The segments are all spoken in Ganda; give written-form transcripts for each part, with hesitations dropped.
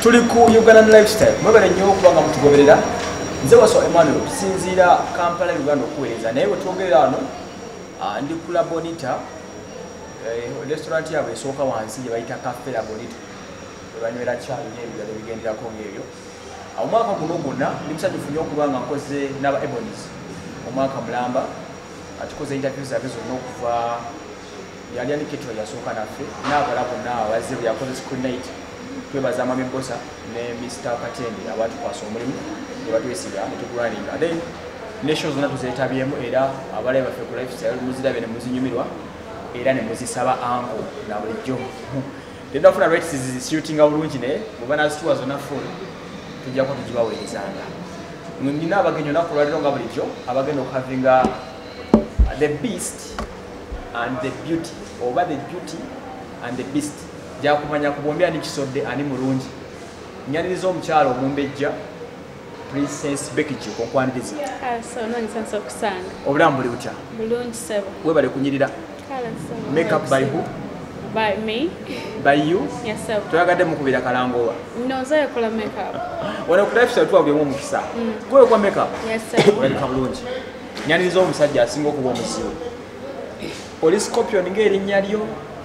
tuli ku Ugandan lifestyle mwebale nnyo okubanga mutugoberera nze waso Emmanuel tusinziira Kampala Uganda okuweereza naye bwe twogerera wano ndi ku La Bonita restaurant yabwe esooka wansi gye bayita Cafe La Bonita ebanywera caayi n'ebirala ebigenderako ng'ebyo omwaka guno gwonna ndi musanyufu nnyo okuba nga nkoze n'aba Ebonies omwaka mulamba atukoze interview zaffe zonna okuva yali ali Ketro yasooka naffe n'abala bonna abazze bwe yakoze school night twebaza Mami Bosa ne Mr. Katende abatukwasa omulimu ne batwesiga ne tugulaninga then nations zonna tuzeetabyemu era abalabe baffe ku lifestyle muzirabe ne muzinyumirwa era ne muzisaba ango na bulijjo tendafuna rights shooting bulungi naye bwe nazituwa zonna full tujja kuba tugibaweerezanga nina abagenyi olunaku lwaliro nga bulijjo abagenda okuhavinga the beast and the beauty oba the beauty and the beast jakumanya ku bombi ani kisodde ani mulungi nyaniriza omukyalo omumbejja Princess Becky konkwaniriza so nange sanso kusanga obulamu buli butya bulungi sebo webale kunyirira make up by who by me by you yes sir toyagadde mukubira kalangowa no nzaye kola make up wana ku lifestyle tuwa byemu mukisa gwe kwa make up yes sir welcome bulungi nyaniriza omusajja asinga okuba omusiru oli Scorpion ng'erinnya lyo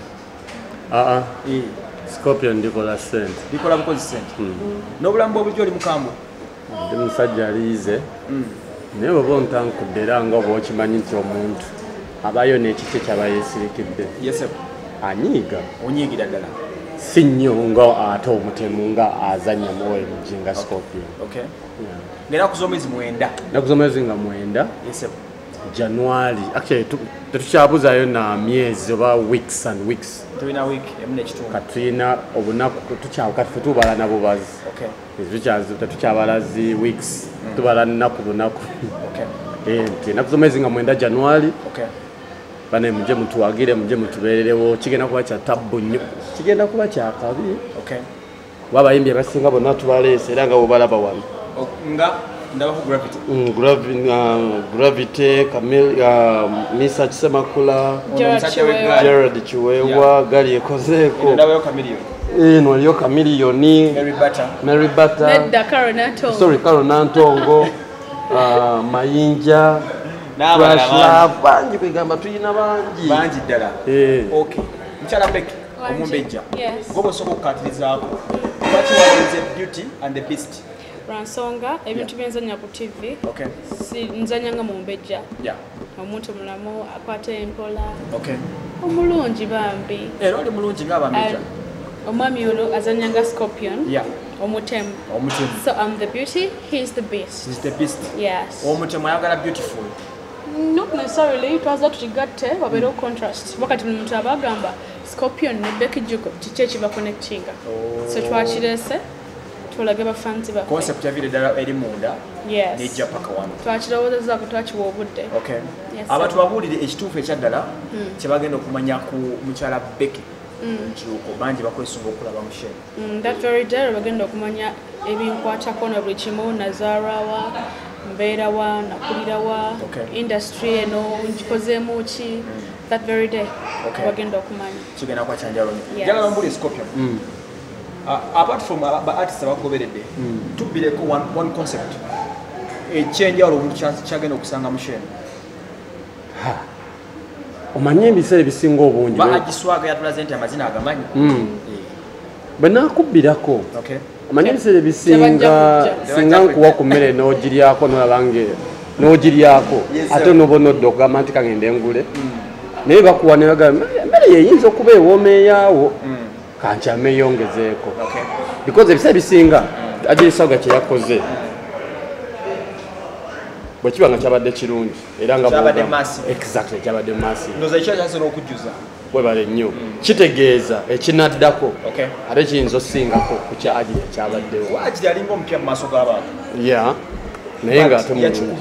Scorpion ndikola sente likola bukozi sente n'obulamu bw'obujjo oli mukambwe ndi musajja aliize naye bw'oba ontankudde era nga oba okimanyi nti omuntu abayo n'ekiti kyaba yeesirikidde yesebo anyiiga onyiigira ddala si nnyo nga ate omutemu nga azannya muweemugi nga Scorpion ng'enaku z'omwezi 9 naku z'omwezi nga 9 yesebo January actually tetukyabuzayo na myezi oba weeks and weeks tulina week emu n'ekitundu katulina obunaku tukyawuka ffe tubala na bubazi tetukyabalazi weeks tubala nnaku bunaku nti ennaku z'omwezi nga 9 January bane muje mutuwagire muje mutubeererewo kigenda kuba kya tabbu nnyo kigenda kuba kya kabi wabayimbi abasinga bonna tubaleese era nga bwebalaba wano nga ndabaho gravity gravity Misa Kisemakula Gerard Chiwewa gali ekozeeko ndabayo Chameleon eno aliyo Chameleon Mary Butter Carol Nantongo Mayinja bangi kwegamba tuyina bangi ddala mukyala Becky omumbejja gwe bw'osobola okukatirizaako lwaki wagenze Beauty and the Beast Ransonga ebintu byenzanya ku TV nzanya nga mumbejja omuntu mulamu akwata empola omulungi bambi era oli mulungi ng'abambejja omwami ono azanya nga Scorpion omutemu so I'm the beauty he's the beast yes omutemu ayagala beautiful not necessarily twaza tukigatte wabeerewo contrast wakati buli muntu aba agamba Scorpion ne Becky Juko kiki ekiba connectinga so twakirese tulage bafanzi ba concept ya vile dala eri munda nejja paka wano twakirowooza ko twakiwa obudde abantu babulire ekituufu ekyaddala kye bagenda okumanya ku mukyala Becky Juko bangi bakwesunga okulaba musheni that very day bagenda okumanya ebinkwatako na buli kimu nazaarawa mbeerawa nakulirawa industry eno ngikozeemu ki that very day bagenda okumanya kigenda kwa kyanjalo njagala bambuli Scorpion apart from artists abagoberedde tubireko one concept ekyenjawulo omuntu kyagenda okusanga musheni omanye ebiseera ebisinga obungi baagiswaga yatulaze nti amazina agamanyi bwe nakubbirako omanye ebiseera ebisinga singa nkuwa ku mmere n'ogiryako nolabange n'ogiryako ate n'oba nodda okugamba nti kagenda engule naye bakuwa ne bagamba emmere yeyinza okuba ewoomeeyaawo kankyame yongezeeko because ebiseera bisinga agirisaga kye yakoze bwe kiba nga kyabadde kirungi era nga exactly kyabadde massive webale nnyo kitegeeza ekinaddako ate kiyinza osingako ku kyagiri ekyabaddewo naye ng'ate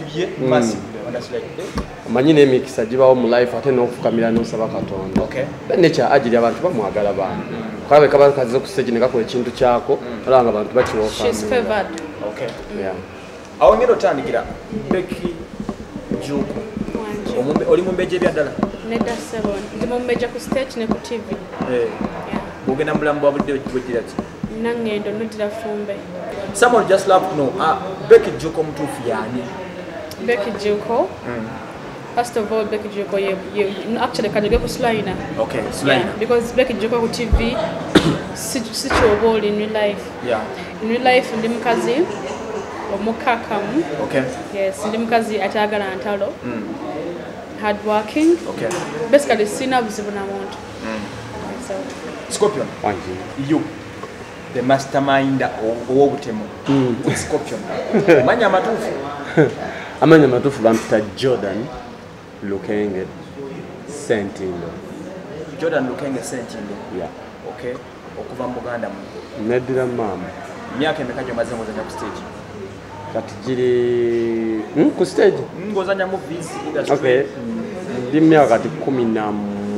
omanyi n'emikisa gibawo mu life ate n'okufukamira n'osaba Katonda nekya agiri abantu bamwagala bantu kalabe kaba kazize okusegi ne kakola ekintu kyako olaba nga abantu bakiwoofa awo ngero otandikira Becky Juko oli mumbejja ebyaddala nedda sebo ndi mumbejja ku stage ne ku TV ogenda mulamu bwa budde bwegiraki Nangendo nudira fumbe. Someone just love to know, Becky Joko mtufu yani? Becky Joko? First of all, Becky Joko, actually, can you go for Slina? Okay, Slina. Yeah, because Becky Joko with TV, such a role in real life. Yeah. In real life, Ndimkazi, or Mokakamu. Okay. Yes, Ndimkazi Atagana Antalo. Hardworking. Okay. Basically, Sina Vizibunamont. So. Scorpion. You. The mastermind of Wobutemo. Scorpion. Manya Matufu. Amanya Matufu Bampita Jordan Lukenge Sentindo. Jordan Lukenge Sentindo. Yeah. Okay. Okuva Muganda mu. Nedira mama. Myaka emeka maze ngozanya ku stage. Kati giri ku stage? Ngozanya movies industry. Okay. Ndi myaka kati 18.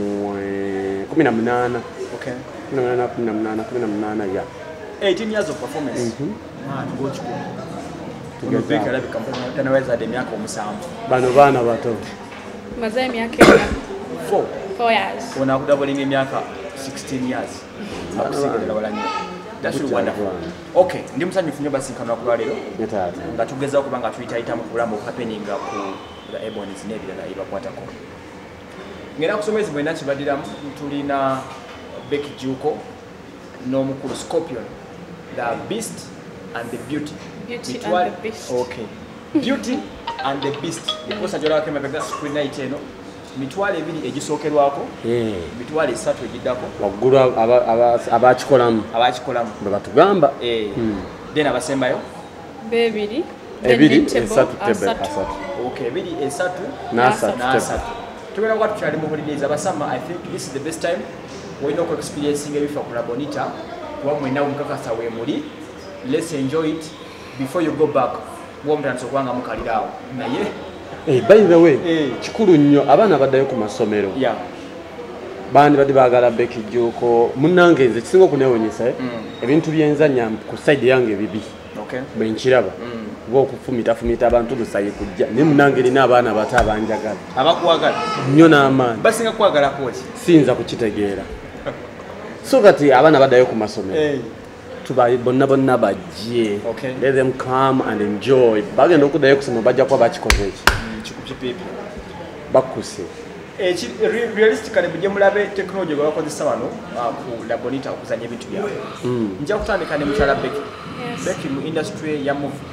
Okay. 18 yeah. 18 years of performance. Man, go to Tugeza alabi kampuni tanaweza de myaka omusanvu. Bano bana bato. Maze myaka 4 years. Ona kudabolinga emyaka 16 years. Akusigala walanya. That's really wonderful. Okay, ndi musanyufu nnyo basinkana ku lwalero. Yetaata. Nga tugezaako kubanga tuyita mu kulamu happeninga ku the Ebonies n'ebirala ebibakwatako. Ngera kusomezi bwena kibadiramu tulina Becky Joko n'omukulu Scorpion, the Beast and the Beauty. Beauty and the Beast. Okay. Beauty and the Beast. Because ajolako emabega screen night eno. Mitwale ebiri egisookerwako. Mitwale 3 egiddako. Waggulu abakikolamu. Bwe batugamba. Then abasembayo? Bebiri. Ebiri esatu asatu. Okay, ebiri esatu n'asatu. Tugenda kuba tukyali mu holidays abasama. I think this is the best time we're not experiencing ebifa ku La Bonita. Kuba mwena omukakasa weemuli. Let's enjoy it before you go back. Mwomutandisa okubanga mukaliraawo. Naye by the way, kikulu nnyo abaana baddayo ku masomero. Yeah. Bandi badde baagala Becky Joko. Munnange nze kisinga okuneewuunyisa ebintu byenzanya ku side yange bibi. Okay. Bwe nkiraba. Okufumita abantu lusayi kujja. Ne munnange erina abaana abato abanjagala. Abakuwagala. Nnyo n'amaanyi. Basinga kwagala koki? Siyinza kukitegeera. So kati abaana baddayo ku masomero. Tubaye bonna bajje. Okay. Let them come and enjoy. Bagenda okuddayo kusoma bajja kuba bakikoze eki. Chikupipipi. Bakuse. Realistically bujye mulabe technology gwe bakozesa wano ku La Bonita okuzanya ebintu byabwe. Nja kutandika ne mukyala Becky. Becky mu industry ya movie.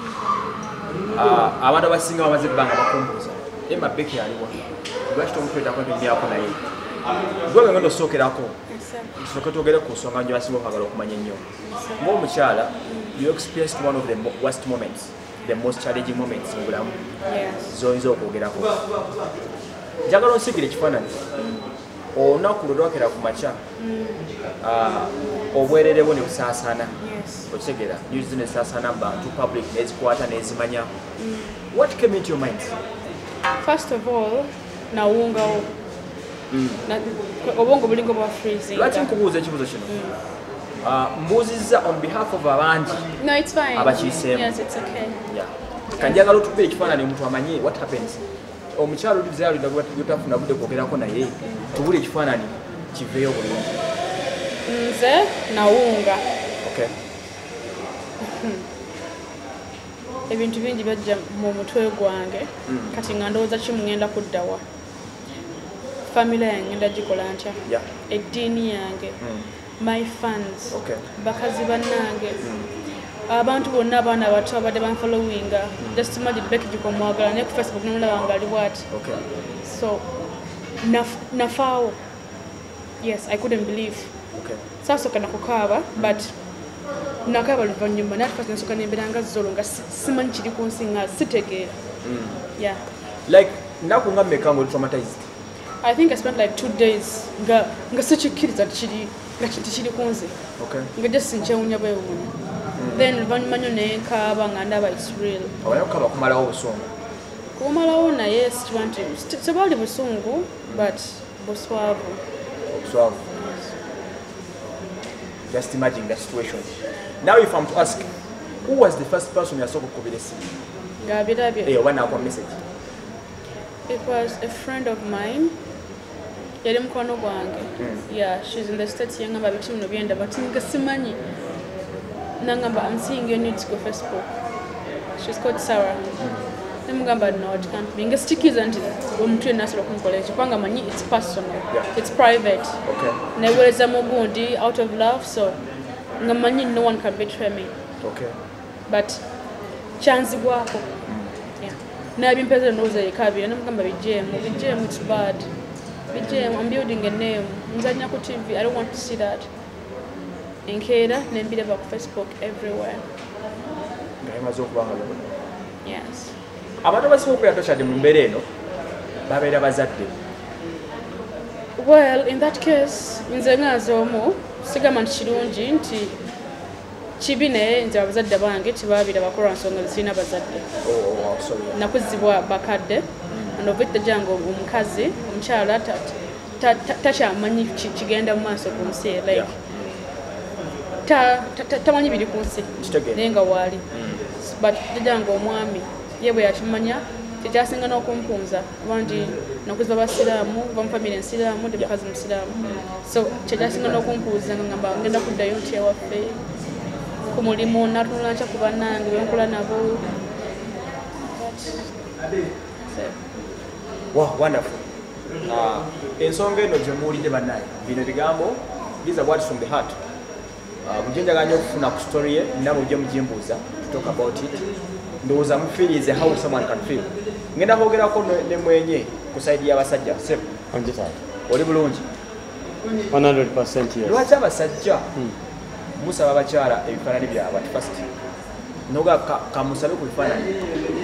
Abantu abasinga bamaze ebbanga bakompoza. Emma Becky aliwo. Lwaki tomutwetako ebintu byako naye? Gwe ngendo sookerako. Soka togere ku nsonga nyo asinga okwagala okumanya ennyo. Ng'omukyala, you experienced one of the worst moments, the most challenging moments in bulamu. Zoyinza okwogerako. Njagala onsigire ekifaananyi. Olunaku lwe lwakera ku makya, obwerere bwo ne busaasaana. Okitegeera, news zino ezisaasaana mu bantu, public n'ezikwata n'ezimanya. What came into your mind? First of all, nawungawo. Obongo bulingo bwa freezing. Lwaki nkubuuza ekibuuzo kino? Mbuuzizza on behalf of abangi. No, it's fine. Abakiiseemu. Yes, it's okay. Yeah. Kanjagala otupe ekifaananyi omuntu amanye what happens. Omukyalo olivizayo lutafuna budde kwogerako naye tubule ekifaananyi kiveeyo bulungi. Nze nawunga. Okay. Ebintu bingi bajja mu mutwe gwange kati nga ndowooza kimu ngenda kuddawa. Family yange ngenda gikola ntya? Eddiini yange. My fans. Okay. Bakazi bannange. Abantu bonna abaana abato abadde banfollowinga. Just imagine Becky Joko mwagala ne ku Facebook n'omulaba nga ali bw'ati. Okay. So nafaawo. Yes, I couldn't believe. Okay. Sasooka nakukaaba but nakaaba luvannyuma naye first nsooka nembeera nga zolo nga simanyi kiri ku nsi nga sitegeera. Yeah. Like naku nga mmeka nga traumatized? I think I spent like 2 days nga sikikkiriza kiri nga kiri ku nze. Okay. Nga just nkyewuunya bwewuunya. Then luvannyuma nnyo naye nkaaba nga ndaba it's real. Obayo kaba kumalawo obusungu? Kumalawo naye tebaali busungu but buswavu. Obuswavu. Just imagine the situation. Now if I'm to ask, who was the first person you saw kukubira esimu? Ngabirabye. Oba nakuwa message? It was a friend of mine. Yali mukwano gwange. Yeah, she's in the States yangamba bitu bino byenda but nga simanyi. Nangamba, I'm seeing you need to go Facebook. She's called Sarah. Namugamba, no, it can't be. Sticky isn't it's personal. Yeah. It's private. Okay. Neweza mugundi out of love, so ngamanyi no one can betray me. Okay. But chance wako. Yeah. Na bimpeza noza yekabi namugamba BJM it's bad. BJM, I'm building a name. Nzanya ku TV. I don't want to see that. Nkera nembire ba ku Facebook everywhere. Yes. Abantu basibuka yatoshade mu mbere eno babeera bazadde. Well, in that case, nze ngazomu sigama nchirungi nti chibine nze abazadde bange tibabira bakora nsonga zina bazadde. Oh, sorry. Nakuzibwa bakadde. Novite jango omukazi omukyala tachamanyi kigenda mu maaso ku nsi like tamanyi biri ku nsi nenga wali but jango omwami yebwe yakimanya tekyasinga n'okumpunza abandi nakuziba basiraamu bamu family ensiraamu ndi mukazi musiraamu so tekyasinga n'okumpunza ngamba ngenda kuddayo nti ewaffe ku mulimu natunula nkya ku bannange benkola nabo. Wow, wonderful. Ensonga eno gye muwulidde bannaye bino bigambo these are words from the heart. Mujenjaganya okufuna ku story ye namwe ujje mujimbuuza to talk about it. Ndowooza mu feel is how someone can feel. Ngenda kwogerako ne mwenye ku side y'abasajja. Sep. Oli bulungi. 100% yes. Lwaki abasajja musaba abakyala ebifaananyi byabwe at first? Noga kamusabe ku bifaananyi.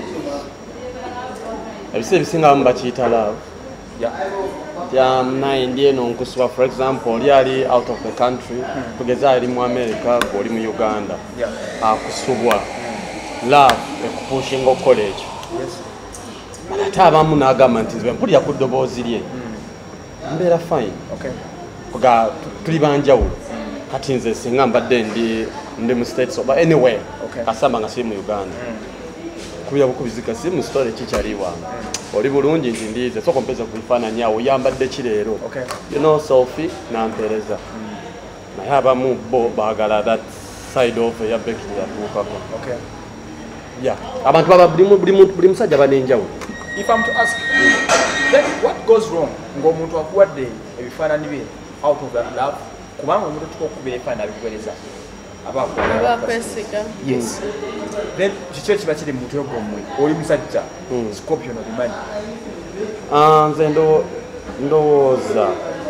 Ebise bisinga mbakiyita love. Yeah, naindi eno nkusaba for example yali out of the country tugeza ali mu America oli mu Uganda. Akusubwa love ekupushing o college. Yes. Ate abamu n'agamba nti nze mpulira ku ddoboozi lye mbeera fine. Okay. Kuga tuli banjawulo kati nze singa mbadde ndi mu states but anyway kasamba nga si mu Uganda. Kuya bukubizika si mu story kikyali wange. Oli bulungi nti ndize so kompeza ku bifaananyi awo yambadde kireero. You know Sophie nampereza. Naye abamu bo baagala that side of ya Becky yatuukako. Okay. Yeah. Abantu baba buli musajja banenjawulo. If I'm to ask, then what goes wrong ng'omuntu akuwadde ebifaananyi bye out of that love kubanga omuntu tukukubira ebifaananyi bikuweereza abakwesiga. Yes. Then kiki kiba kiri mu mutwe gwammwe oli musajja Scorpion obimanyi? Nze ndowooza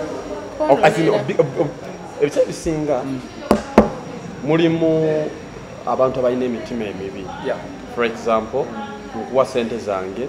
ebisa bisinga mulimu abantu abalina emitima emibi. For example nkuwa sente zange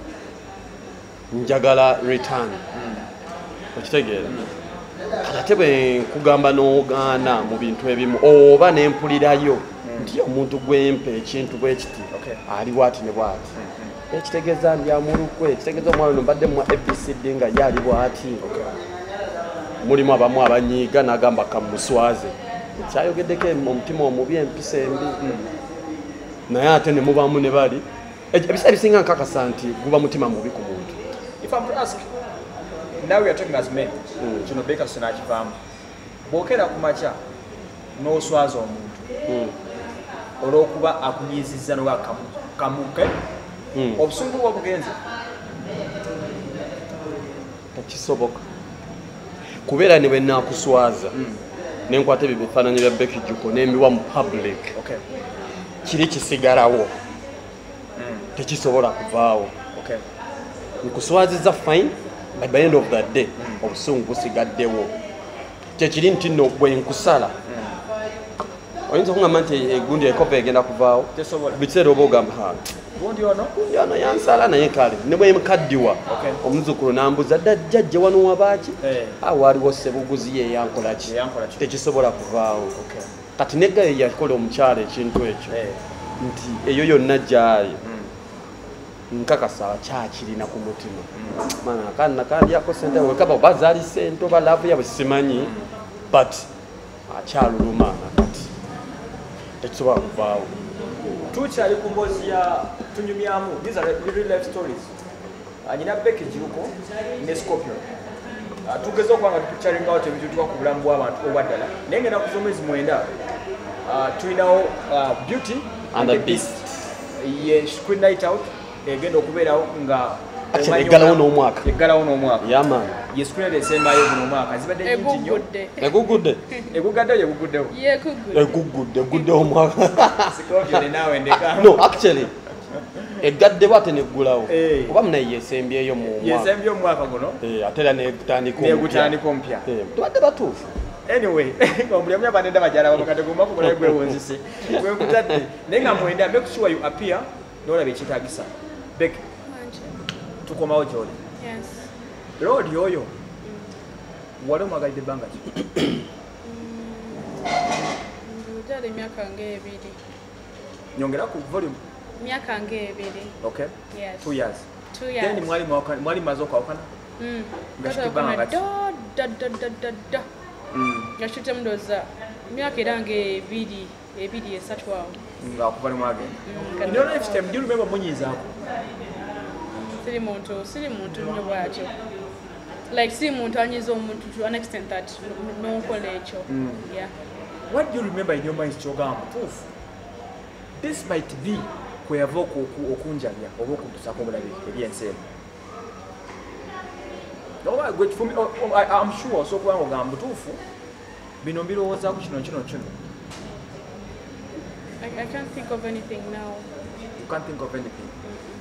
njagala return okitegeera ate bwe nkugamba n'ogaana mu bintu ebimu oba nempulirayo nti omuntu gwempa ekintu bwe kiti ali bwati ne bwati ekitegeeza ndyamulukwe ekitegeeza omwana ono mbadde mu ABCD nga yali bwati. Mulimu abamu abanyiiga n'agamba kamuswaze ekyayogeddeko omutima omubi empisa embi naye ate ne mubaamu ne bali ebisa bisinga nkakasa nti guba mutima mubi ku muntu. If I'm to ask, now we are talking as men, kino beka sinakivaamu bwokera ku makya n'oswaza omuntu olw'okuba akunyizizza noba kamuke obusungu bwa bugenze tekisoboka kubeera ne bwe naakuswaza nenkwata ebyo bifaananyi bya Becky Juko nembiwa mu public kiri kisigalawo tekisobola kuvaawo. Nkuswaziza fine but by the end of that day obusungu busigaddewo kyekiri nti nno bwe nkusala oyinza okungamba nti egundi ekopa egenda kuvaawo bikiseera oba ogamba gundi ono yansala naye kale ne bwe mukaddiwa omuzukulu nambuza dda jjajje wano wabaaki waaliwo sebuguzi ye yankolaki tekisobola kuvaawo. Kati neggayo yakola omukyala ekintu ekyo nti eyo yonna gyali nkakasa kyakirina ku mutima mana nakandyako sente wekaba oba zaali sente oba laavu yabwe simanyi but akyaluluma nakati tekisobola kuvaawo. Tukyali ku mboozi ya tunyumyamu. These are real life stories. Nyina Becky Juko ne Scorpion. Tugeze okubanga tukichalinga out ebintu tuba ku bulamu bw'abantu obwaddala naye ngenda kusoma mwezi mwenda tulinawo Beauty and the Beast ye Screen Night Out egenda okubeerawo nga eggalawo n'omwaka yama ye screen esembayo buno omwaka zibadde nyingi nnyo egugudde omwaka Scorpion naawe ndeka no actually egadde bwate neggulawo oba munaye yesembyeyo omwaka guno ate era negutandika ompya tubadde batuufu anyway ngomulyamu abanenda bajala babakate gomako kulaye gwewonzise gwekutadde naye nga mwenda make sure you appear n'olaba ekyetaagisa Beck tukomawo gy'oli road oyo wali omwagalidde ebbanga ki njala emyaka ng'ebiri nyongera ku volume myaka ng'ebiri okay yes 2 years then mwali maze okwawukana nga kitibanga ki nga kitemu ndowooza myaka era ng'ebiri esatu awo ng'akuva ne mwagenda in your lifetime do you remember munyiizaako siri muntu nnyo bwatyo like siri muntu anyiza omuntu to an extent that n'okola ekyo yeah what do you remember in your mind kyogamba tuufu this might be kweyava okunjabya oba okuntusako obulabe eri ensi eno I'm sure osobola okuba ng'ogamba butuufu bino mbirowoozaako kino I can't think of anything now. You can't think of anything?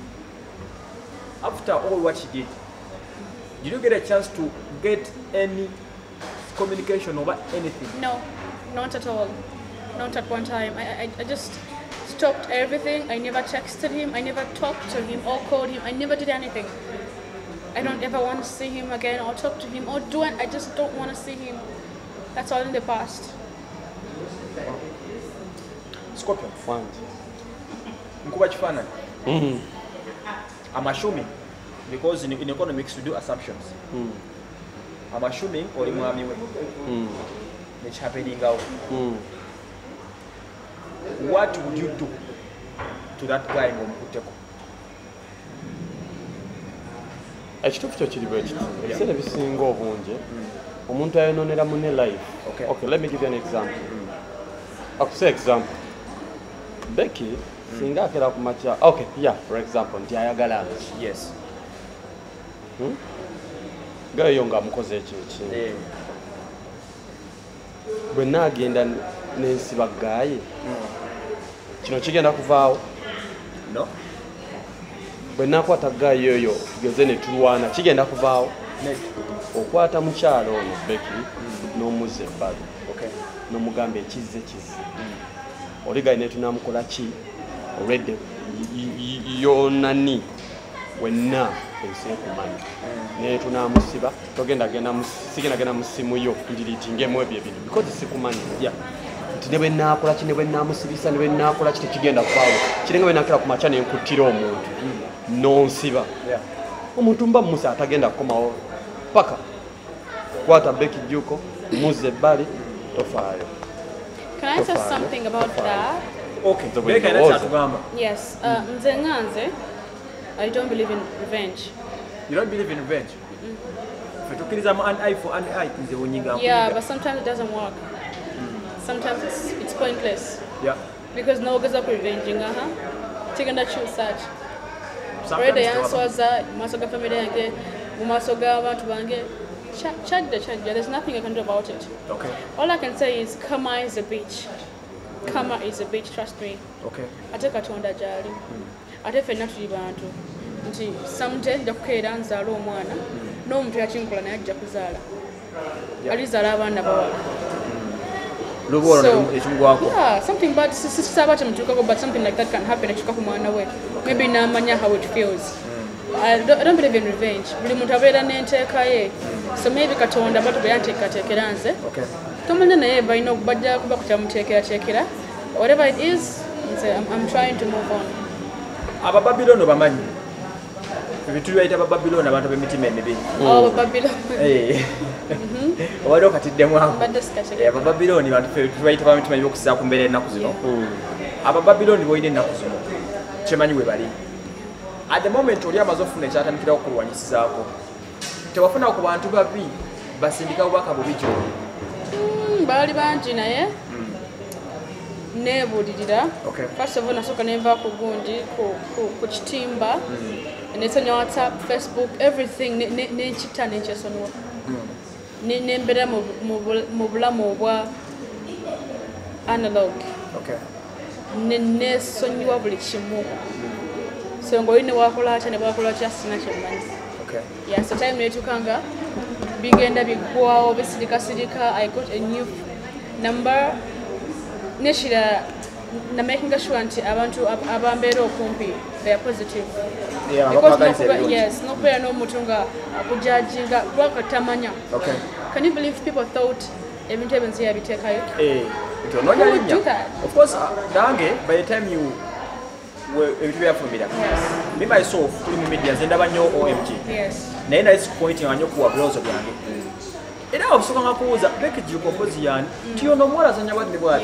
After all what she did you get a chance to get any communication over anything? No, not at all. Not at one time. I just stopped everything. I never texted him. I never talked to him or called him. I never did anything. I don't ever want to see him again or talk to him or do it. I just don't want to see him. That's all in the past. Scorpion. Nkuba kifaananyi. I'm assuming, because in economics we do assumptions. I'm assuming oli mwami we. Nekihappeningawo. What would you do to that guy ng'omukutteko? Ekituufu kyo kiri bwe kiti ebiseera bisinga obungi omuntu ayonoonera munne life. Okay, let me give you an example. Say example. Becky singa akera ku makya okay yeah for example nti ayagala yes gayo nga mukoze ekyo bwe naagenda n'ensiba gaaye kino kigenda kuvaawo no bwe nakwata gaayo oyo tugeze ne tulwana kigenda kuvaawo okwata mukyalo ono Becky n'omuzza ebbali n'omugamba ekize oligaye ne tunamukola ki already yonani wenna ensi ekumanya ne tunamusiba sigenda genda musimu yo ndiritingemu ebyo ebintu because sikumanya nti ne bwe naakola ki ne bwe naamusibisa ne bwe naakola ki tekigenda kuvaawo kirenga bwe naakera ku makya ne nkuttira omuntu nonsiba omuntu mba musa atagenda kukomawo paka kwata Becky jjuko muzza ebbali tofaayo. Can I say something about that? Okay. Yes. Nzenganze, I don't believe in revenge. You don't believe in revenge? An eye for an eye. Yeah, but sometimes it doesn't work. Sometimes it's pointless. Yeah. Because no goes up revenging. Taking that choose such. Right, the answer was that Masoga family and Masoga want to bange. Check. There's nothing I can do about it. Okay. All I can say is Kama is a bitch. Kama is a bitch, trust me. Okay. Ate katonda jali. Ate fenna tuli bantu. Nti someday njakukeera nzaala omwana n'omuntu yakinkola naye ajja kuzaala. Alizaala abaana bawala. Yeah, something bad sisaba temutuukako but something like that can happen ekituuka ku mwana we. Maybe n'amanya how it feels. I don't believe in revenge. Buli muntu abeera n'enteeka ye. So maybe katonda batu beyanteekateekera nze. Okay. Tomanya naye balina bajja kuba kukyamuteekerateekera. Whatever it is, I'm trying to move on. Abababilooni bamanyi. Ebintu byayita Abababilooni abantu b'emitima emibi. Abababilooni. Waliwo katiddemu awo. Abababilooni bantu bayita b'emitima mibi okusinziira ku mbeera ennaku zino. Abababilooni boyina ennaku zino. Kyemanyi we bali. At the moment oli amaze ofuna ekyatandikirawo okulwanyisizaako. Tewafuna ku bantu babi basindika bubaka bubi gy'oli. Baali bangi naye nebulirira first of all nasooka nenva ku gundi ku kitimba nesonyiwa WhatsApp, Facebook, everything nenkita nenkyesonyiwa nembeera mu bulamu obwa analog nesonyiwa buli kimu so ng'oli ne wakola atya ne bwakola atya sina kyemmanyi so time netukanga bigenda biggwawo bisirikasirika. I got a new number neshira na making sure nti abantu abambeera okumpi they are positive yes nokubeera n'omuntu nga akujajinga gwakatamanya. Can you believe people thought ebintu ebinzi yabiteekayo of course nange by the time you ebintu byafumira me myself tuli mu media zendaba nnyo OMG naye nali sikupointinga nnyo kuwa bilozo byange era obusoka nga kuwuza Becky G kompozi yani tiyono omuwala azanya bwadde bwati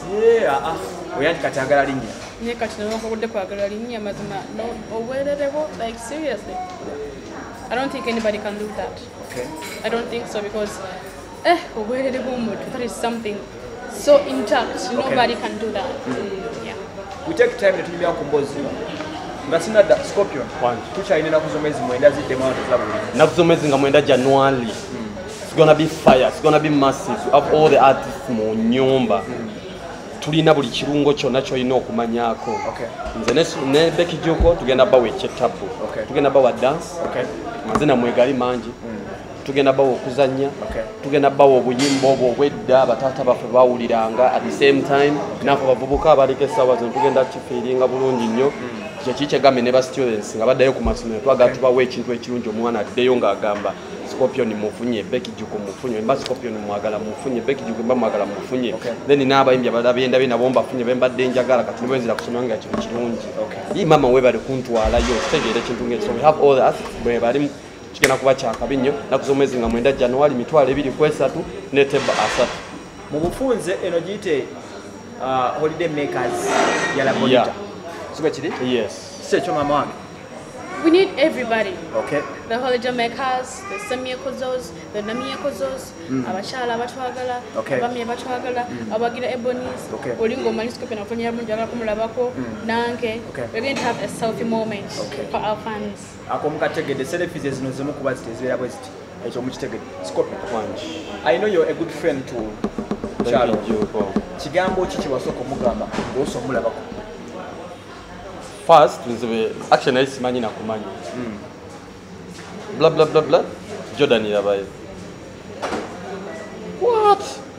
oyanti kati agala linnya nye kati nokakudde kwagala linnya mazima obwererebo like seriously I don't think anybody can do that. I don't think so because obwererebo omuntu that is something so intact. Nobody can do that. We take time to tunyumya kumbozi nga sina da Scorpion tukyalina ennaku z'omwezi mwenda ziddemu abantu zabuli ennaku z'omwezi nga mwenda January. It's gonna be fire, it's gonna be massive. We have all the artists mu nyumba tulina buli kirungo kyonna kyolina okumanyako. Nze ne Becky Joko tugenda bawa ekyetabu tugenda bawa dance mazina mwegali mangi tugenda bawa okuzanya tugenda bawa obuyimba obwo obwedda bataata baffe bawuliranga at the same time naffe bavubuka abaliko essaawa zino tugenda kifiiringa bulungi nnyo kyeki kyegambe ne ba students nga baddayo ku masomero twagala tubawa ekintu ekirungi omwana addeyo ng'agamba Scorpion mufunye Becky Juko mufunye mba Scorpion mwagala mufunye Becky Juko mba mwagala mufunye then n'abayimbi abalala benda nabo mbafunye bembadde njagala kati nibwenzira kusoma nga kintu kirungi iyi mama webale kuntwalayo kitegeera ekintu ng'ekyo. We have all the artists bwe bali kigenda kuba kyakabi nnyo naku z'omwezi nga mwenda January 2023 neteba asatu mu bufunze eno giyite holiday makers yala bonita sibe kiri si ekyo mama wange. We need everybody. The holiday makers, the semiekozos, the namiekozos, abashala abatwagala, abami abatwagala, abagira ebonies, olingo manisco pena fanya munjala kumulabako nanke. We're going to have a selfie moment for our fans. Akomukategede selfies zino zimu kuba zitezera bwesti. Ekyo mukitegede. Scorpion wange. I know you're a good friend to Chalo. Kigambo ki kiwasoko mugamba ng'oso mulabako. First, action is simanyi na kumanyi. Blah blah blah blah. Jordan yabaye. What?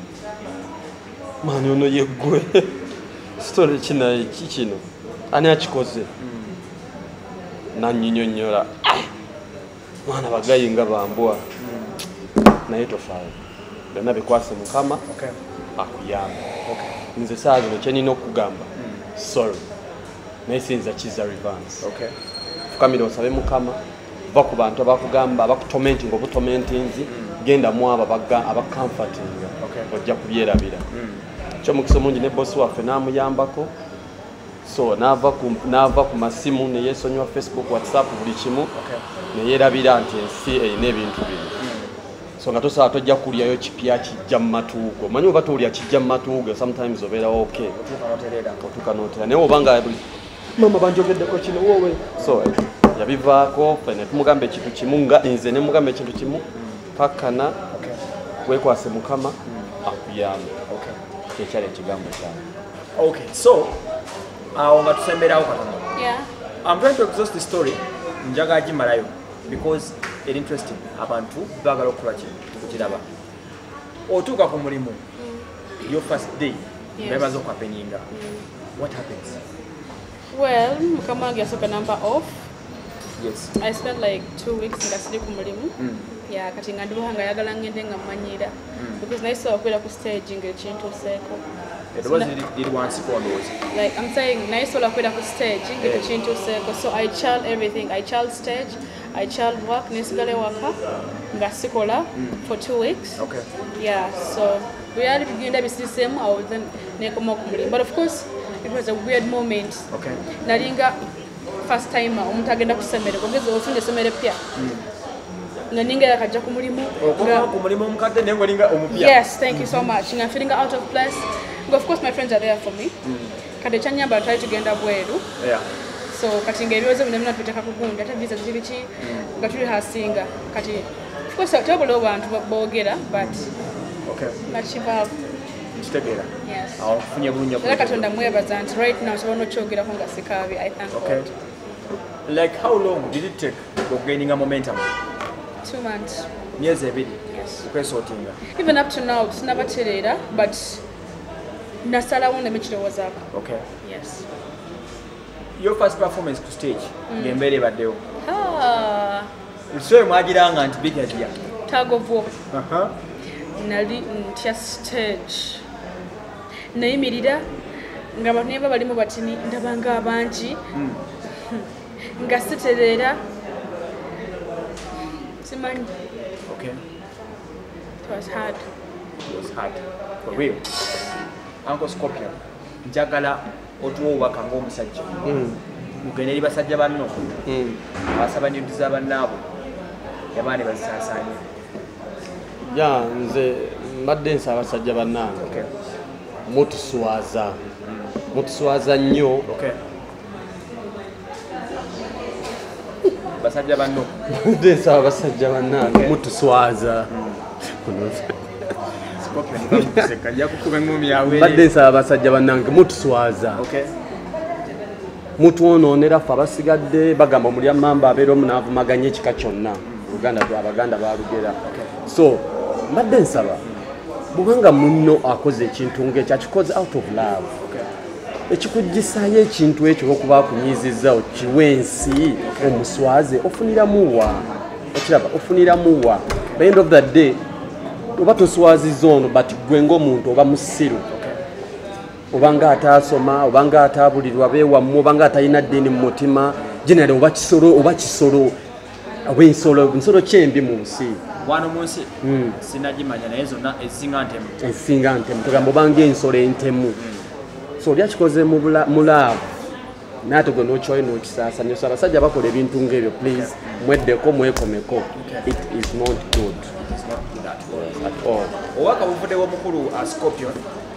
Mani ono yegwe. Story kina kikino. Ani akikoze. Nanyinyonyola. Mwana bagayi nga bambwa. Naye tofaayo. Byonna bikwase Mukama. Akuyamba. Nze saa zino kyenina okugamba. Sorry. Nayisinza kiza revanse. Fukamira osabe Mukama va ku bantu abakugamba abakutomenting obutomentinzi genda mu abo abacomfortinga ojja kubyerabira. Kyo mukisa mungi ne boss waffe n'amuyambako so nava ku masimu ne yeesonyiwa Facebook, WhatsApp buli kimu ne yeerabira nti ensi eyina ebintu bino so nga tosaba tojja kulyayo kipya kijja mu matuugo. Manyi oba tuwulya kijja mu matuugo sometimes obeera okay otuuka n'otera naye obanga mama banjogeddeko kino wowe so yabivaako fene tumugamba ekintu kimu nga nze ne mugamba ekintu kimu pakkana weekwase Mukama akuyambe ekyali ekigambo kyange. So awo nga tusemberawo katono. I'm trying to exhaust the story njagala gimalayo because it's interesting abantu baagala okukola kukiraba otuuka ku mulimu your first day bebaza okwapeninga what happens? Well, Mukama yasooka number off. I spent like 2 weeks nga siri ku mulimu. Kati nga ndibuha nga yagala ngende nga mmanyira because nayisobola kubeera ku stage ng'ekintuuseeko. Like I'm saying nayisobola kubeera ku stage ng'ekintuuseeko so I child everything. I child stage, I child work, nesigala ewaka nga sikola for 2 weeks. So byali bigenda bisiseemu awo then nekoma ku mulimu. But of course it was a weird moment. Nalinga first time omuntu agenda kusomero kugeza ofunde somero pya. Naninga yakajja ku mulimu. Ku mulimu omukadde nengo linga omupya. Yes, thank you so much. Nga feeling out of place. Of course, my friends are there for me. Kati chanyamba try to genda bweru. Yeah. So kati ngebiroze munemna tupitaka kugunda ate visa zibiki gatuli hasinga kati of course tabolo abantu bogera but okay machiva chitegera yes awo funye bulunja ko katonda mwebaza nti right now so chogera ko nga sikabi I thank okay God. Like how long did it take to gaining a momentum? 2 months. Myezi ebiri. Yes. Okwesotinga. Even up to now sinabaterera but nasala wona mechiro wazako. Okay. Yes. Your first performance to stage ngembere badeo. So mwagiranga nti big idea. Tag of war. Nali ntya stage. Nayimirira nga baneba balimo batini ndabanga abanji. Nga siterera. Simani. Okay. It was hard. It was hard. For real. Uncle Scorpion. Njagala otuwo obubaka ng'omusajja. Mugende eri basajja banno. Abasaba n'endiza bannaabo. Yabaani bazisaasaanye. Ya nze mbadde nsaba abasajja bannange. Okay. Mutuswaza nnyo. Okay. Basajja banno. Mbadde nsaba abasajja bannange mutuswaza. Mbadde nsaba abasajja bannange mutuswaza. Okay. Mutwonoonera ffe abasigadde bagamba omulya mamba abeera omunaavumaganya ekika kyonna abaganda balugera. So mbadde nsaba bwubanga munno akoze ekintu ng'ekyo akikoze out of love. Ekikuggisayo ekintu ekyo okuba akunyiizizza okiwa ensi omuswaze ofuniramuwa. Okiraba ofuniramuwa. By the end of the day oba toswazizza ono but gwe ng'omuntu oba musiru. Obanga ataasoma obanga ataabulirwa beewammwe obanga atalina ddiini mu mutima generally oba kisolo ensolo kyembi mu nsi wano mu nsi sinagimanya naye zonna esinga ntemu tugamba obanga ensolo entemu so oli akikoze mu laavu naate gwe n'okyoyo n'okisaasanya so abasajja bakola ebintu ng'ebyo please mweddeko mwekomeko it is not good at all. Owaka buvuddewo omukulu Scorpion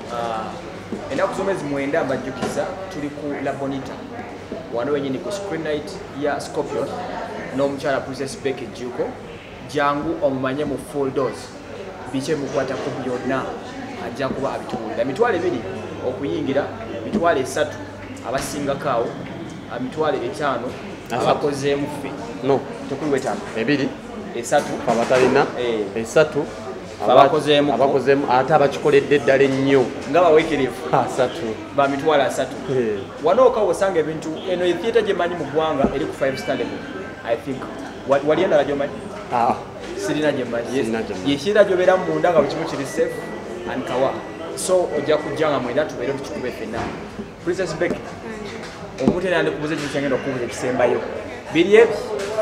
ennaku z'omwezi 9 mbajjukiza tuli ku La Bonita wano wenyini ku screen night ya Scorpion n'omukyala Princess Becky Juko jangu omumanye mu full dose biche mukwata ku byonna ajja kuba abituwulira emitwalo 2 okuyingira emitwalo 3 abasingakaawo emitwalo 5 abakozeemu ffe no tekuli 5 2 3 abatalina 3 abakozeemu ate abakikoledde eddala ennyo nga baweekirivu 3 ba mitwalo 3 wano okawo osanga ebintu eno theatre gye manyi mu ggwanga eri ku 5 star level I think wali endala gy'omanyi sirina gye manyi yekiira gy'obeera munda nga bukimu kiri safe and kawa so ojja kujja nga mwenda tubeere tukikube ffenna Princess Becky omuntu era ndikubuza ekintu kyengenda okubuza ekisembayo biri ebi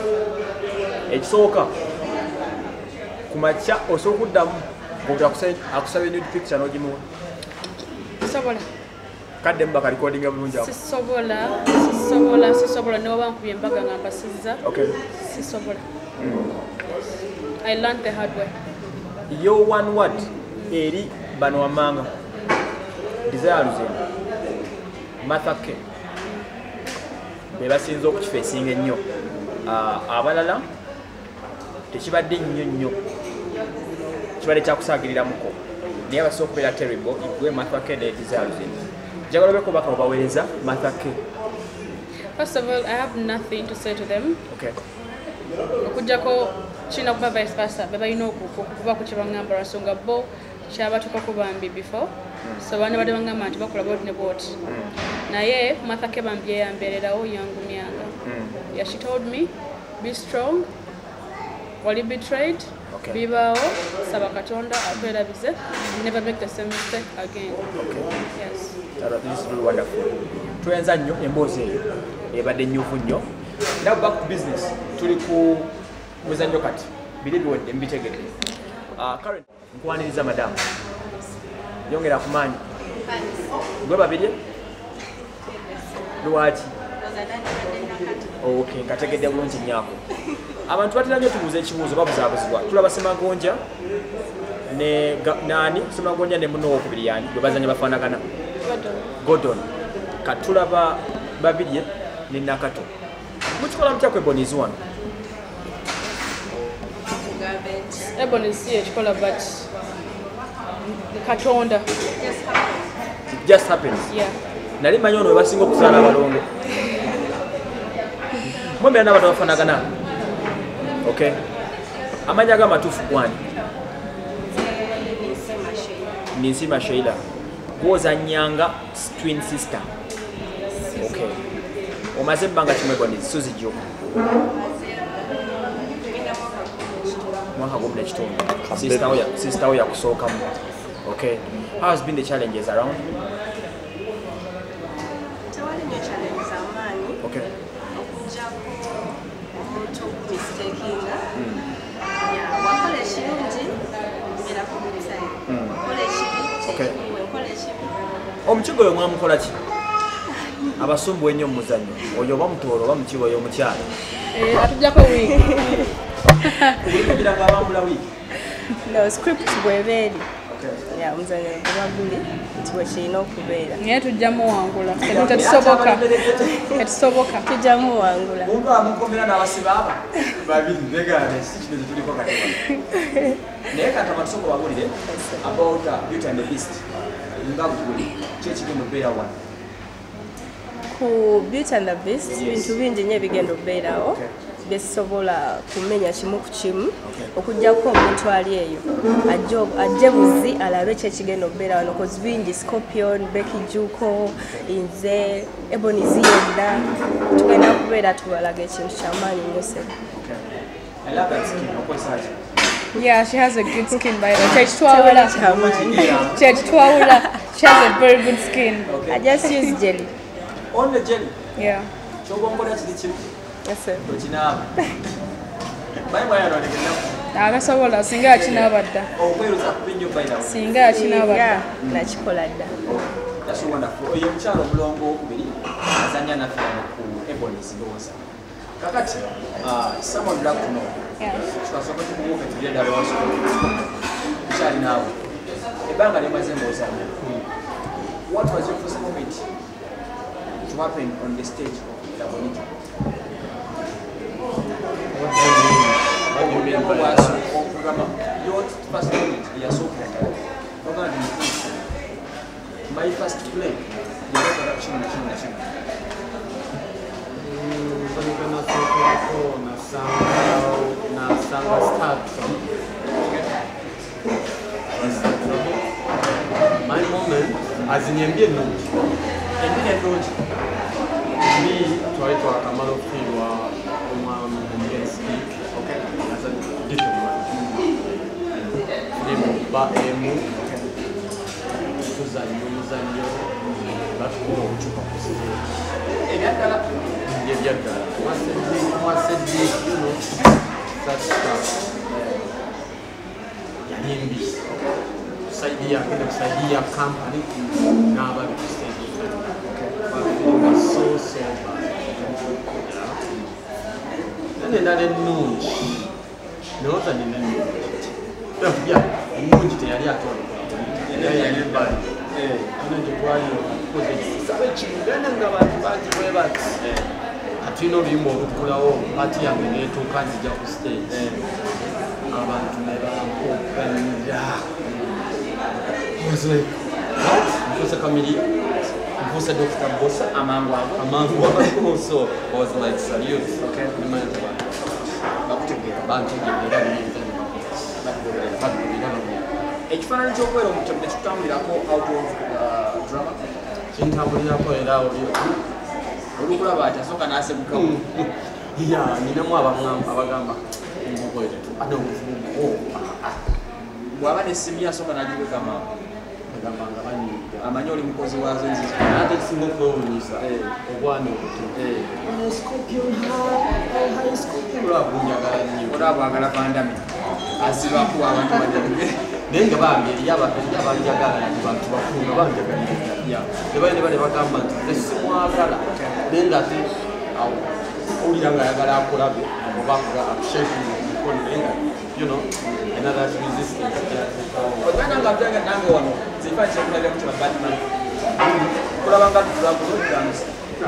ekisooka ku makya osooka okuddamu akusaba nude picture n'ogimuwa Sobola. Kadde mbaka recordinga bulungi ako. Sisobola ne wabankubye embaga ngamba sizza. Okay. Sisobola. I learned the hard way. Yo one word eri bano amanga. Desire Luzendo. Martha K. Bebasinza okukifeesinga ennyo. Abalala tekibadde nnyo. Kibadde kyakusaagiriramuko. Naye abasobola okubeera terrible igwe Martha K ne Desire Luzendo. Jagala beko baka obaweereza Martha K. First of all, I have nothing to say to them. Okay. Okujjako kina kuba vice versa. Beba ino okuba ku kibangamba rasonga bo kyabatuka kubambi before. So bana bade bangamba nti bakola board ne board. Naye Martha K bambye yambererawo yangu myanga. Yeah, she told me, be strong. Wali betrayed. Okay. Bibao saba katonda akwerabize. Never make the same mistake again. Okay. Yes. This is really wonderful. Tuenza nnyo emboozi eyo ebadde nnyuvu nnyo. Now back to business. Tuli ku muzannyo kati. Biri biwedde mbitegedde. Current nkwaniriza madamu. Yongera ku maanyi. Gwe babiri? Lwaki? Okay, kategedde bulungi nnyako. Abantu batera nnyo tubuuza ekibuuzo babuzaabuzibwa. Tulaba Semagonja ne nani Semagonya ne muno okubiri yani bwe bazanya bafanagana Gordon katulaba babiri ne Nakato mukikola mutya kwe Ebony one Ebony is chikola but Katonda it just happens yeah nali manyo no basinga okusala abalongo mwembe na abantu bafanagana okay amanya ga matufu kwani Nisima Sheila goza nyanga twin sister okay omaze banga kimeboni Suzy Jo mwaka gomna kitongo sister ya kusoka mu okay how has been the challenges around okay okay omukigo yo mwamukola ki abasumbu ennyo muzanyo oyo bamutoro bamukigo yo mukyala atujjako week kugira ngabambula week no script bweberi ya muzanyo gwaguli ntiwe kirina okubeera naye tujjamu wangula tetusoboka tujjamu wangula omuntu amukomera n'abasiba aba babiri begane si kino tuliko kati naye kati amasoko bagulire about Beauty and the Beast ngabuli kyekigenda obeera wano ku Beauty and the Beast bintu bingi nnyo ebigenda obeerawo byesobola kumenya kimu ku kimu okujjako omuntu ali eyo ajje buzi alabe kyekigenda obeera wano kozi bingi Scorpion, Becky Juko, nze Ebony yonna tugenda kubeera tubalaga ekintu kyamaanyi nnyo sebo I love that skin. Yeah, she has a good skin by the way. She has a very good skin. Okay. I just use jelly. Only jelly? Yeah. Yes, sir. Agasobola singa akinabadda. Singa akinabadda. Nakikola dda. That's wonderful. Oyo mukyalo omulongo okubiri azanya naffe ku Ebony Ndowooza. Kakati, someone would like to know. Yeah. What was your first moment to happen on the stage of La Bonita? What do you mean by that? Your first moment, you are so my first play, the production machine. My moment, as in Yambia Note, me try to Akamaro Fiwa, and speak, okay, as a different one. But a move to Zanyo, that's all to once a day, you know, such stuff. Yanimbi, Saidia company, now I'm but it was so bad. Then another noon, no than in the noon. Yeah, noon, they are at all. Atino bimbo okulawo pati yange netuuka nzija ku stage abantu ne bampokanja mfuse Kamilia mfuse Dr. Bosa amangu so I was like salute bantegeera ekifaananyi ky'okubeera omutembe kitutambulirako out of drama kintambulirako era olukulaba ati asooka n'asebukamu ninamu abagamba bw'aba n'essimu asooka n'agibekama agambanga banyiga amanyi oli mukozi wazo ate kisinga okwewuunyisa obwana obuto olwabunjagala nnyo olwabwagala bandami azibaku abantu bajjae naye nga bambi eriyo abanjagala nti bantu bakulu nga banjagalira ne bali ne bagamba nti nze simwagala naye nga ate owulira nga ayagala akulabe oba akushake mukono naye nga you know, another resistance. But when I'm going to go on, if I check my lecture about Batman, could have got to have good dance.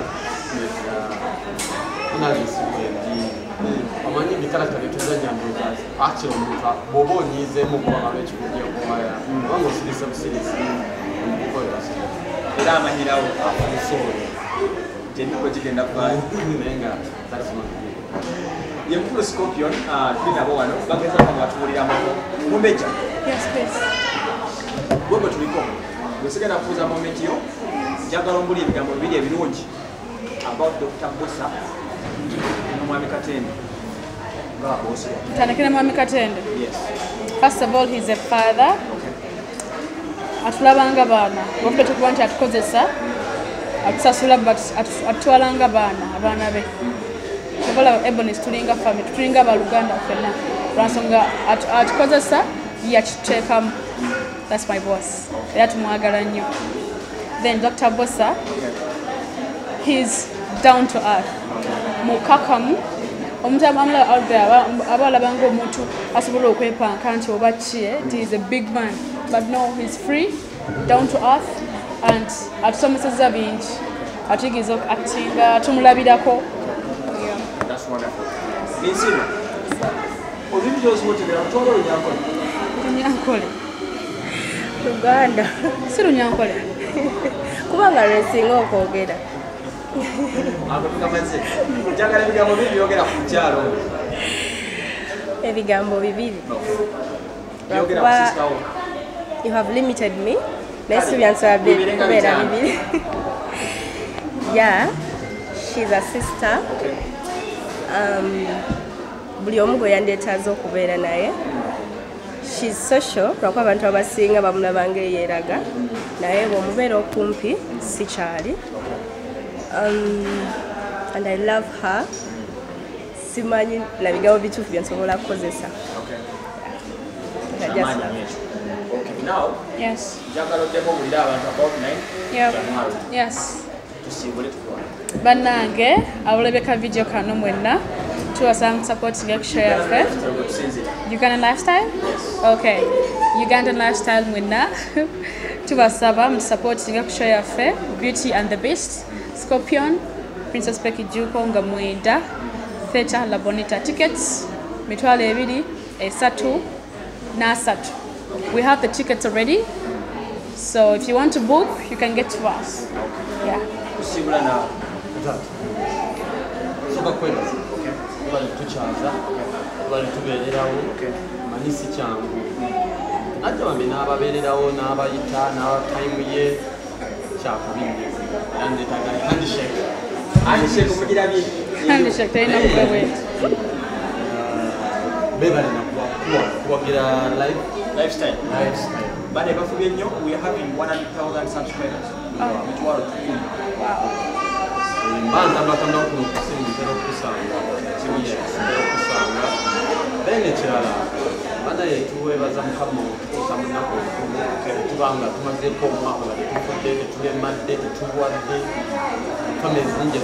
Amanyi bikarakta bituzanya mbuga actually mbuga bobo nyize mu kwa abechi kugiye kumaya wango silisa busilisi ko yose era amanyirawo afusoro tendiko kigenda kwa nenga that's not ye mkulu Scorpion twinabo wano bageza kwa batulira amako mumbeja yes please gogo tuliko gusigana kuza moment yo jagalo mbuli bigambo bibiri ebirungi about Dr. Bosa Mwami Katende. Tanakina Mwami Katende? Yes. First of all, he's a father. Okay. Atulabanga bana. Wafute tukubanti atukozesa. Atusasula but atwalanga bana be. Tukola Ebony tulinga family, tulinga baluganda fena. Ransonga atukozesa yachitekamu. That's my boss. Yatu mwagala nnyo. Then Dr. Bosa, he's down to earth. Mukakamu omutamamla out there abalabanga omuntu asobola okwepanka nti oba kiye. He is a big man but no, he's free, down to earth and atusomeseza bingi atuyigiza actinga tumulabirako. That's wonderful. Ninsino olulimi ozimutebera mutwala olunyankole lunyankole Luganda si lunyankole kubanga lwensinga okwogera ebigambo bibiri you have limited me next to answer kubeera bibiri yeah, she's a sister. Buli omu gwe yandeetaaza okubeera naye. She's social lwakuba abantu abasinga bamulabanga eyeeraga naye bw'omubeera okumpi si kyali. And I love her. Simanyi na bigambo bituufu bye nsobola kukozesa. Okay, now, yes. Yep. Yes. Banange, awulebeka video kano mwenna. Tuwasanga supporting Yakusho yaffe. Ugandan Lifestyle? Yes. Okay. Ugandan Lifestyle mwenna. Tuwasaba supporting Yakusho yaffe. Beauty and the Beast. Scorpion. Princess Becky Juko nga mwenda. Theta La Bonita tickets. Mitwalo ebiri, esatu, n'asatu. We have the tickets already. So if you want to book, you can get to us. Yeah. Kusibula na soka kwenda. Okay. Bali tuchaza. Bali tubeererawo. Okay. Manisi kyangu. Ate bambi n'ababeererawo n'abayita n'abatayimu ye kyakubinye. Yande tagali handshake. Handshake mugira bi. Handshake tayina kubewe. Bebali na kuwagira lifestyle. But we are having 100,000 subscribers. Wow. Banda batanda kumusindikira kusanga. Bene kirala. Banda yetuwe bazamukamo kusamuna ko tubanga tumaze ko mwako bali tufudde tule madde tuwadde kame zinje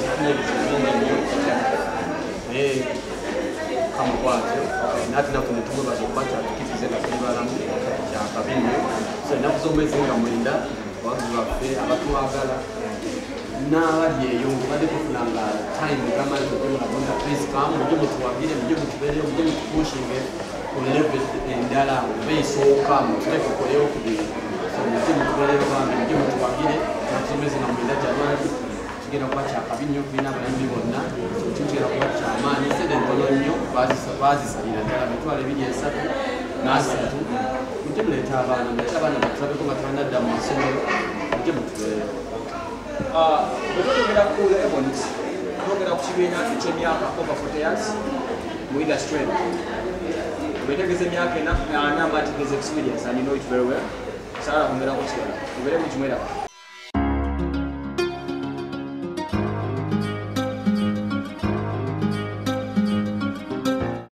zinje kamukwaje nati nakune tumwe bazopata tukifize na kubalamu ya kabinyo so nakuzomeze nga mwenda wazuffe abatwagala n'abalyeyo bali kufunanga time kama kukola bonda please come mujye mutuwagire mujye mutubere mujye mutushinge ku level endala besoka mutule kukoleyo kubiri so mujye mutubere bambi mujye mutuwagire nakuzomeze nga mwenda jamani tugenda kwa kabinyo bina bali bonna so tugenda kwa chamani sede ndonyo bazisalira ddala mitwalo ebiri esatu n'asatu mujye muleta abaana batulabe ko batandadda mu masomero mujye mutubereyo. Bwetwogera ku Ebonics, twogera ku kibiina eky'emyaka over 40 years mu industry. Bwetegeza emyaka 4 ategeeza experience and you know it very well. Sara kumera ku kirala. Tubere mu kimwera.